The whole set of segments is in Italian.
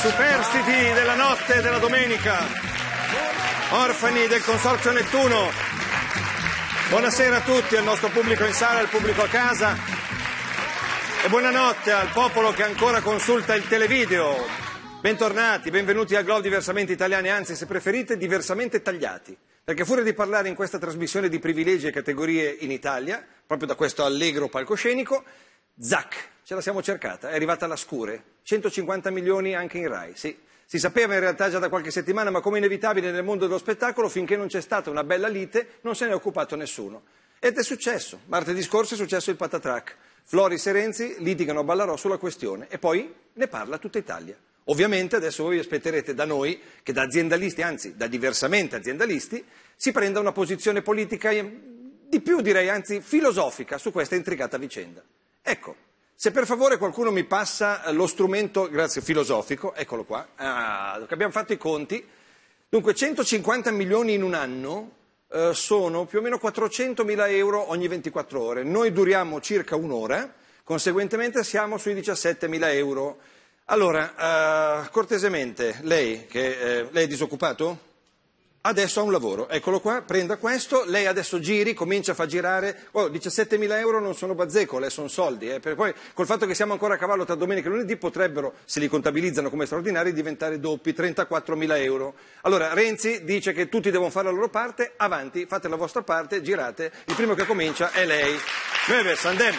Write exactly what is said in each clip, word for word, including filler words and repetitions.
Superstiti della notte della domenica, orfani del Consorzio Nettuno, buonasera a tutti, al nostro pubblico in sala, al pubblico a casa e buonanotte al popolo che ancora consulta il televideo. Bentornati, benvenuti a Globo Diversamente Italiani, anzi se preferite diversamente tagliati, perché fuori di parlare in questa trasmissione di privilegi e categorie in Italia, proprio da questo allegro palcoscenico, zac, ce la siamo cercata, è arrivata alla scure, centocinquanta milioni anche in Rai, sì. Si sapeva in realtà già da qualche settimana, ma come inevitabile nel mondo dello spettacolo, finché non c'è stata una bella lite, non se ne è occupato nessuno. Ed è successo, martedì scorso è successo il patatrac. Floris e Renzi litigano a Ballarò sulla questione e poi ne parla tutta Italia. Ovviamente adesso voi aspetterete da noi che da aziendalisti, anzi da diversamente aziendalisti, si prenda una posizione politica di più direi, anzi filosofica su questa intricata vicenda. Ecco, se per favore qualcuno mi passa lo strumento, grazie, filosofico, eccolo qua, ah, abbiamo fatto i conti, dunque centocinquanta milioni in un anno eh, sono più o meno quattrocentomila euro ogni ventiquattro ore, noi duriamo circa un'ora, conseguentemente siamo sui diciassettemila euro. Allora, uh, cortesemente, lei, che eh, lei è disoccupato? Adesso ha un lavoro, eccolo qua, prenda questo, lei adesso giri, comincia a far girare, oh, diciassettemila euro non sono bazzecole, sono soldi, eh, per poi col fatto che siamo ancora a cavallo tra domenica e lunedì potrebbero, se li contabilizzano come straordinari, diventare doppi, trentaquattromila euro. Allora, Renzi dice che tutti devono fare la loro parte, avanti, fate la vostra parte, girate, il primo che comincia è lei. Noi andiamo.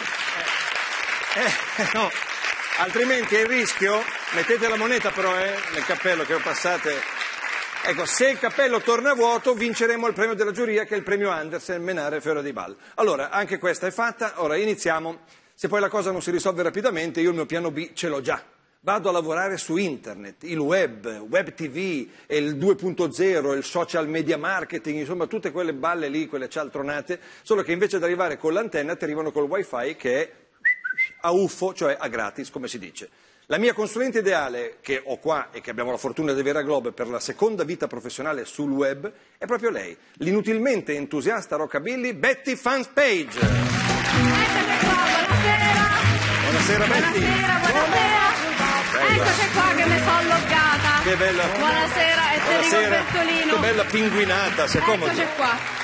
Eh, eh, no. Altrimenti è il rischio, mettete la moneta però eh, nel cappello che lo passate, ecco, se il cappello torna vuoto vinceremo il premio della giuria che è il premio Andersen, Menare, Fiora di Ball. Allora, anche questa è fatta, ora iniziamo, se poi la cosa non si risolve rapidamente io il mio piano B ce l'ho già, vado a lavorare su internet, il web, web tv, il due punto zero, il social media marketing, insomma tutte quelle balle lì, quelle cialtronate, solo che invece di arrivare con l'antenna ti arrivano col wifi che è a uffo, cioè a gratis, come si dice. La mia consulente ideale, che ho qua e che abbiamo la fortuna di avere a Globo per la seconda vita professionale sul web, è proprio lei, l'inutilmente entusiasta rockabilly Betty Fanspage. Eccoci qua, buonasera. Buonasera Betty. Buonasera, buonasera. Eccoci qua che mi sono loggata. Che bella. Buonasera, è Enrico Bertolino. Che bella pinguinata, sei comodo. Eccoci qua.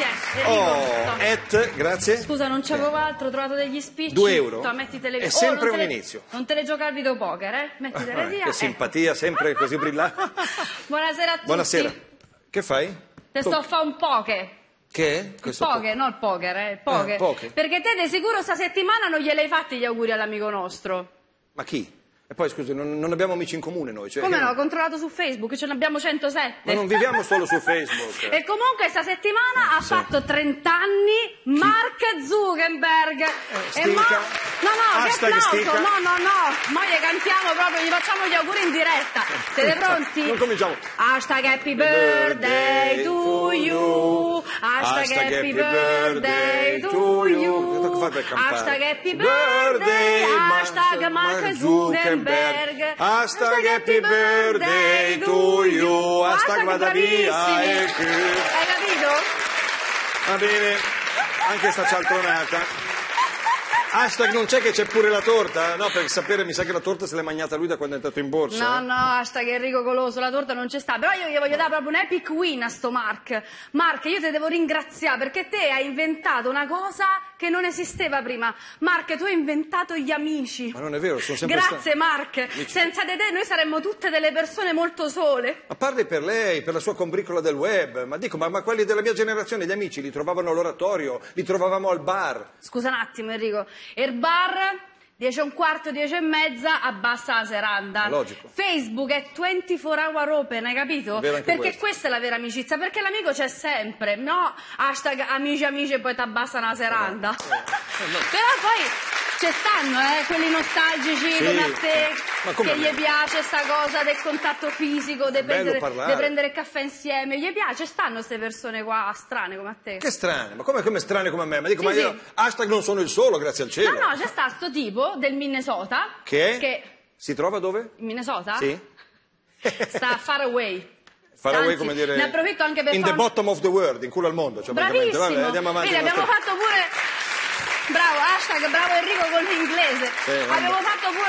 Oh, et, grazie. Scusa, non c'avevo altro, ho trovato degli spicci. Due euro? To, mettitele via. È sempre oh, un le... inizio. Non te le gioca al videopoker, eh? Mettitele Ah, via. che eh. simpatia, sempre così brillante. Buonasera a tutti. Buonasera. Che fai? Te sto a fare un poker. Che? Il Questo poker, no il poker, eh, il poker. Ah, poker. Perché te di sicuro sta settimana non gliel'hai fatti gli auguri all'amico nostro. Ma chi? E poi scusi, non, non abbiamo amici in comune noi. Cioè, Come no? io... Ho controllato su Facebook, ce ne abbiamo centosette. Ma non viviamo solo su Facebook. E comunque sta settimana Eh, ha sì. fatto trent'anni Mark Zuckerberg. Eh, e mo... stica. No, no, che Hashtag applauso. stica. No, no, no. Mo gli cantiamo proprio, gli facciamo gli auguri in diretta. Siete pronti? Non cominciamo. Hashtag happy birthday to you. Hashtag happy birthday to you. Hashtag happy birthday. Hashtag Mark Zuckerberg. Hashtag happy birthday to you. Hashtag vada via. bravissimi. E che... Hai capito? Va bene, anche sta cialtronata. Hashtag non c'è che c'è pure la torta? No, per sapere mi sa che la torta se l'è mangiata lui da quando è entrato in borsa. No, eh. no, hashtag Enrico Goloso, la torta non c'è sta. Però io gli voglio dare proprio un epic win a sto Mark. Mark, io ti devo ringraziare perché te hai inventato una cosa che non esisteva prima. Mark, tu hai inventato gli amici. Ma non è vero, sono sempre Grazie stato... Mark. Senza di te noi saremmo tutte delle persone molto sole. Ma parli per lei, per la sua combricola del web. Ma dico, ma, ma quelli della mia generazione, gli amici, li trovavano all'oratorio, li trovavamo al bar. Scusa un attimo Enrico. Il bar, dieci e un quarto, dieci e mezza, abbassa la seranda. Logico. Facebook è ventiquattro hour open, hai capito? Vero anche Perché questo. questa è la vera amicizia, perché l'amico c'è sempre, no? Hashtag amici amici e poi ti abbassano la seranda. Eh, no. Però poi ci stanno, eh, quelli nostalgici Sì. come a te, Ma come che no? gli piace sta cosa del contatto fisico, di bello prendere, parlare. di prendere il caffè insieme, gli piace, stanno queste persone qua strane come a te. Che strane, ma come, come strane come me? Ma dico, Sì, ma io sì. hashtag non sono il solo, grazie al cielo. No, no, c'è sta sto tipo del Minnesota Che? che Si trova dove? in Minnesota Sì. sta far away. Far away, Anzi, come dire... ne approfitto anche per In fare the un- bottom of the world, in culo al mondo. Cioè, praticamente. Bravissimo. Vabbè, andiamo avanti. Vedi, con la abbiamo storia. fatto pure bravo, hashtag bravo Enrico con l'inglese. Sì, vabbè. abbiamo fatto pure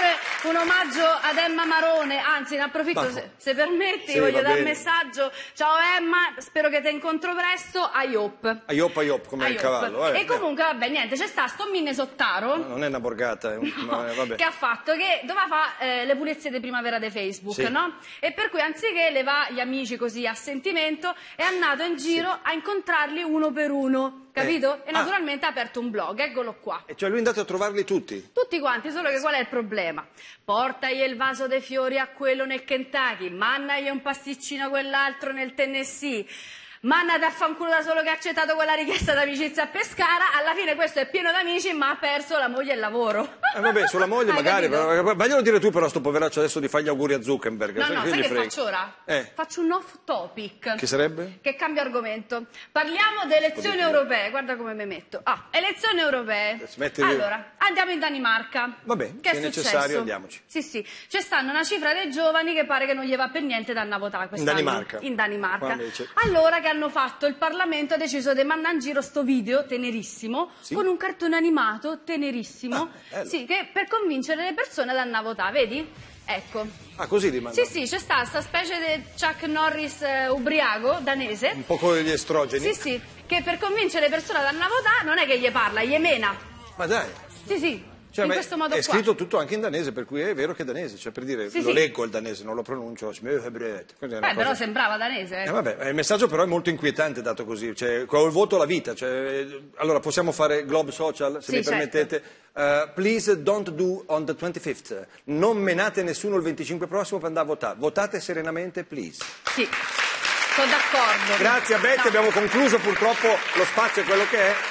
un omaggio ad Emma Marone, anzi ne approfitto se, se permetti, sì, voglio dare un messaggio. Ciao Emma, spero che ti incontro presto, Aiop. Aiop, Aiop, come il cavallo. Vabbè, e comunque vabbè, niente, c'è sta sto Minnesottaro. No, non è una borgata, è un... no, no, vabbè. Che ha fatto che doveva fare eh, le pulizie di primavera di Facebook, sì. no? E per cui anziché levare gli amici così a sentimento, è andato in giro sì. a incontrarli uno per uno. Capito? Eh. E naturalmente ah. ha aperto un blog, eccolo qua. E cioè lui è andato a trovarli tutti? Tutti quanti, solo che qual è il problema? Portagli il vaso dei fiori a quello nel Kentucky, mannagli un pasticcino a quell'altro nel Tennessee. Mandate a fanculo da solo che ha accettato quella richiesta d'amicizia a Pescara, alla fine questo è pieno d'amici ma ha perso la moglie e il lavoro. Eh vabbè, sulla moglie magari, però, vaglielo dire tu però sto poveraccio adesso di fargli auguri a Zuckerberg. No, no, sai che frega. faccio ora? Eh. Faccio un off topic. Che sarebbe? Che cambia argomento. Parliamo di elezioni europee, guarda come mi metto. Ah, elezioni europee. Allora, andiamo in Danimarca. Vabbè, che se è, è necessario successo? Andiamoci. Sì, sì, c'è stanno una cifra dei giovani che pare che non gli va per niente da andare a votare quest'anno. In Danimarca. In Danimarca. Allora che hanno fatto? Il Parlamento ha deciso di mandare in giro sto video tenerissimo, sì? con un cartone animato tenerissimo, ah, sì, che per convincere le persone ad andare a votare, vedi? Ecco. Ah, così li mandano? Sì, sì, c'è sta sta specie di Chuck Norris eh, ubriaco, danese. Un po' con gli estrogeni? Sì, sì, che per convincere le persone ad andare a votare non è che gli parla, gli mena. Ma dai. Sì, sì. Cioè, in questo modo è qua. scritto tutto anche in danese, per cui è vero che è danese, cioè per dire, sì, lo sì. leggo il danese, non lo pronuncio. Beh, cosa... però sembrava danese. Eh. Eh, vabbè, il messaggio però è molto inquietante dato così, cioè col voto alla vita, cioè, allora possiamo fare Globe Social, se sì, mi permettete. Certo. Uh, please don't do on the twenty-fifth, non menate nessuno il venticinque prossimo per andare a votare, votate serenamente, please. Sì, sono d'accordo. Grazie a Betty, no. Abbiamo concluso, purtroppo lo spazio è quello che è.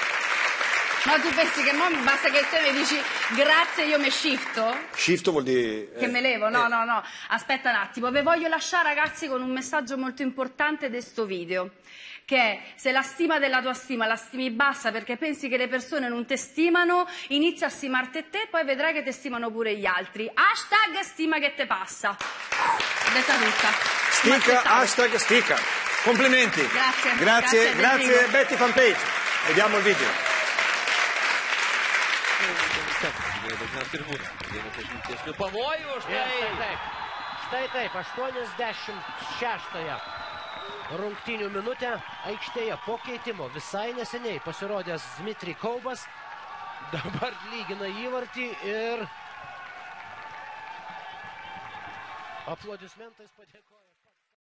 Ma tu pensi che mo basta che te mi dici grazie io mi shifto? Shifto vuol dire... Che eh, me levo? No, eh. no, no. Aspetta un attimo. Vi voglio lasciare ragazzi con un messaggio molto importante di sto video. Che è, se la stima della tua stima la stimi bassa perché pensi che le persone non te stimano, inizia a stimarti te, poi vedrai che te stimano pure gli altri. Hashtag stima che te passa. Detta tutta. Stica, hashtag stica. Complimenti. Grazie. Grazie, grazie, grazie Betty Fanpage. Vediamo il video. Pavojų, štai. Štai taip. Štai taip, aštuoniasdešimt šeštąją rungtynių minutę aikštėje po keitimo visai neseniai pasirodęs Dmitry Kaubas dabar lygina įvartį ir aplodismentais padėkoja.